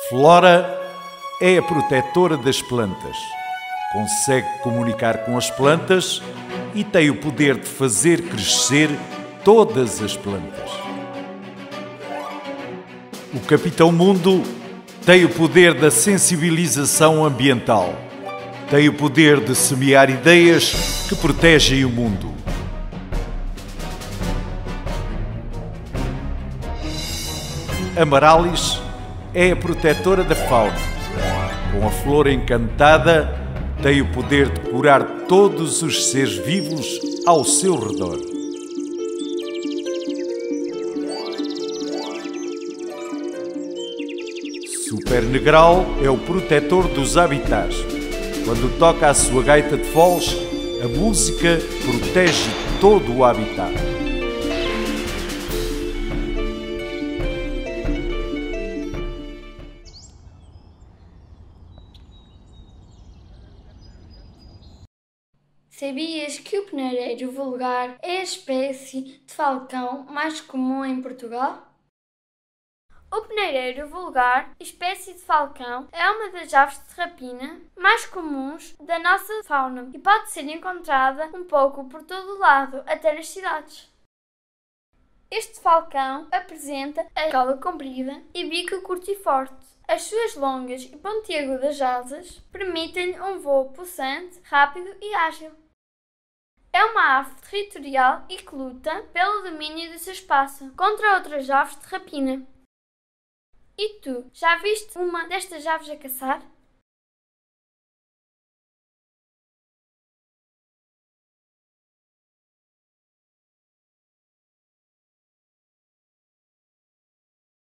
Flora é a protetora das plantas. Consegue comunicar com as plantas e tem o poder de fazer crescer todas as plantas. O Capitão Mundo tem o poder da sensibilização ambiental. Tem o poder de semear ideias que protegem o mundo. Amarallis é a protetora da fauna. Com a flor encantada, tem o poder de curar todos os seres vivos ao seu redor. Super Negral é o protetor dos habitats. Quando toca a sua gaita de foles, a música protege todo o habitat. Sabias que o penareiro vulgar é a espécie de falcão mais comum em Portugal? O penareiro vulgar, espécie de falcão, é uma das aves de rapina mais comuns da nossa fauna e pode ser encontrada um pouco por todo o lado, até nas cidades. Este falcão apresenta a cauda comprida e bico curto e forte. As suas longas e pontiagudas asas permitem-lhe um voo possante, rápido e ágil. É uma ave territorial e que luta pelo domínio do seu espaço contra outras aves de rapina. E tu, já viste uma destas aves a caçar?